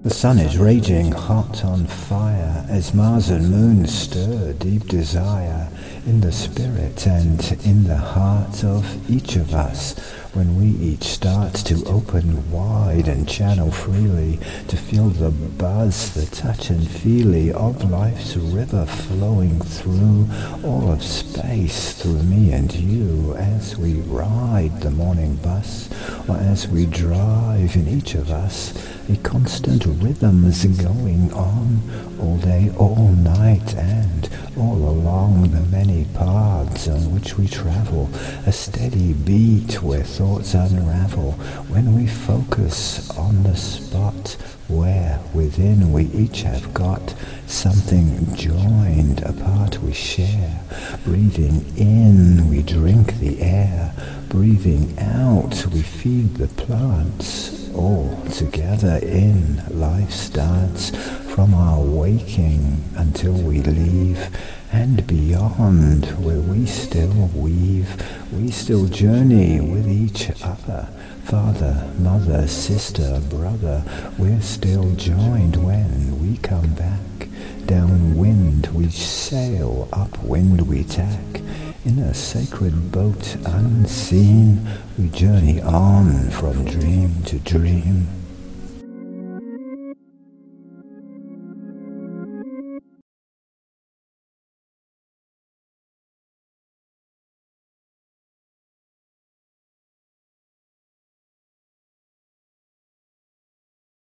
The sun is raging hot on fire as Mars and Moon stir deep desire in the spirit and in the heart of each of us when we each start to open wide and channel freely to feel the buzz, the touch and feely of life's river flowing through all of space, through me and you as we ride the morning bus or as we drive in each of us. A constant rhythm is going on all day, all night, and all along the many paths on which we travel. A steady beat where thoughts unravel when we focus on the spot where within we each have got something joined, a part we share. Breathing in, we drink the air. Breathing out, we feed the plants. All together in life starts from our waking until we leave, and beyond where we still weave, we still journey with each other. Father, mother, sister, brother, we're still joined when we come back. Downwind we sail, upwind we tack. In a sacred boat unseen, we journey on from dream to dream.